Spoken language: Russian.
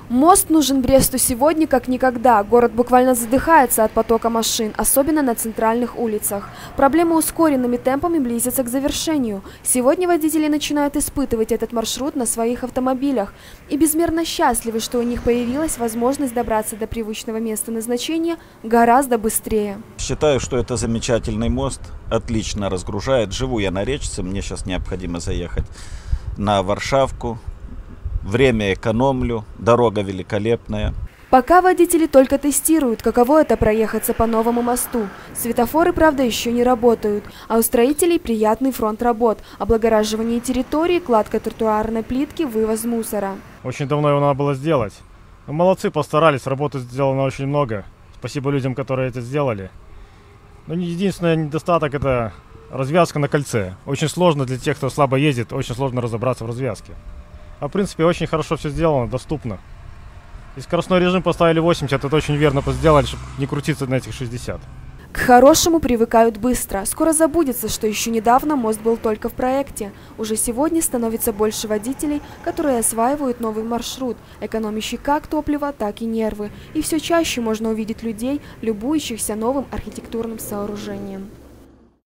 Мост нужен Бресту сегодня как никогда. Город буквально задыхается от потока машин, особенно на центральных улицах. Проблема ускоренными темпами близится к завершению. Сегодня водители начинают испытывать этот маршрут на своих автомобилях и безмерно счастливы, что у них появилась возможность добраться до привычного места назначения гораздо быстрее. Считаю, что это замечательный мост, отлично разгружает. Живу я на Речце, мне сейчас необходимо заехать на Варшавку. Время экономлю, дорога великолепная. Пока водители только тестируют, каково это проехаться по новому мосту. Светофоры, правда, еще не работают, а у строителей приятный фронт работ: облагораживание территории, кладка тротуарной плитки, вывоз мусора. Очень давно его надо было сделать. Ну, молодцы, постарались, работы сделано очень много. Спасибо людям, которые это сделали. Но единственный недостаток — это развязка на кольце. Очень сложно для тех, кто слабо ездит, очень сложно разобраться в развязке. А в принципе очень хорошо все сделано, доступно. И скоростной режим поставили 80, это очень верно сделали, чтобы не крутиться на этих 60. К хорошему привыкают быстро. Скоро забудется, что еще недавно мост был только в проекте. Уже сегодня становится больше водителей, которые осваивают новый маршрут, экономящий как топливо, так и нервы. И все чаще можно увидеть людей, любующихся новым архитектурным сооружением.